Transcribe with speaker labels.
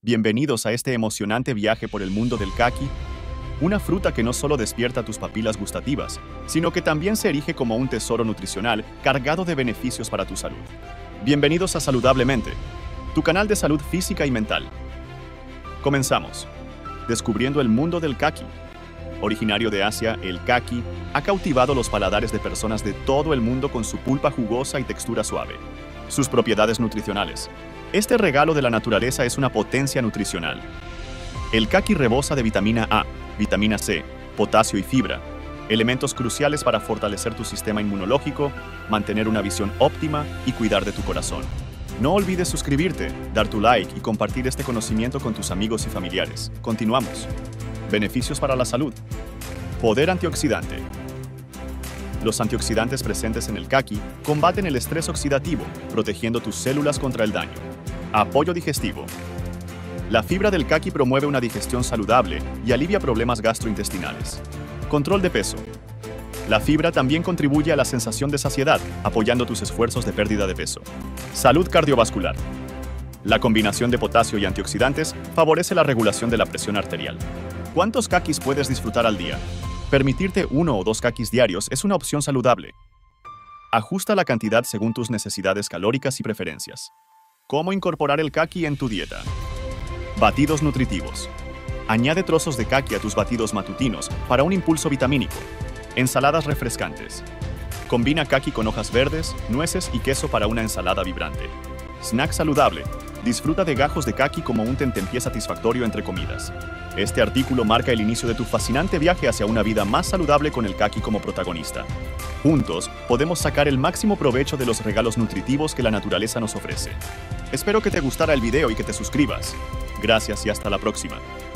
Speaker 1: Bienvenidos a este emocionante viaje por el mundo del caqui, una fruta que no solo despierta tus papilas gustativas, sino que también se erige como un tesoro nutricional cargado de beneficios para tu salud. Bienvenidos a Saludablemente, tu canal de salud física y mental. Comenzamos. Descubriendo el mundo del caqui. Originario de Asia, el caqui ha cautivado los paladares de personas de todo el mundo con su pulpa jugosa y textura suave. Sus propiedades nutricionales. Este regalo de la naturaleza es una potencia nutricional. El caqui rebosa de vitamina A, vitamina C, potasio y fibra, elementos cruciales para fortalecer tu sistema inmunológico, mantener una visión óptima y cuidar de tu corazón. No olvides suscribirte, dar tu like y compartir este conocimiento con tus amigos y familiares. Continuamos. Beneficios para la salud. Poder antioxidante. Los antioxidantes presentes en el caqui combaten el estrés oxidativo, protegiendo tus células contra el daño. Apoyo digestivo. La fibra del caqui promueve una digestión saludable y alivia problemas gastrointestinales. Control de peso. La fibra también contribuye a la sensación de saciedad, apoyando tus esfuerzos de pérdida de peso. Salud cardiovascular. La combinación de potasio y antioxidantes favorece la regulación de la presión arterial. ¿Cuántos caquis puedes disfrutar al día? Permitirte 1 o 2 caquis diarios es una opción saludable. Ajusta la cantidad según tus necesidades calóricas y preferencias. ¿Cómo incorporar el caqui en tu dieta? Batidos nutritivos. Añade trozos de caqui a tus batidos matutinos para un impulso vitamínico. Ensaladas refrescantes. Combina caqui con hojas verdes, nueces y queso para una ensalada vibrante. Snack saludable. Disfruta de gajos de caqui como un tentempié satisfactorio entre comidas. Este artículo marca el inicio de tu fascinante viaje hacia una vida más saludable con el caqui como protagonista. Juntos, podemos sacar el máximo provecho de los regalos nutritivos que la naturaleza nos ofrece. Espero que te gustara el video y que te suscribas. Gracias y hasta la próxima.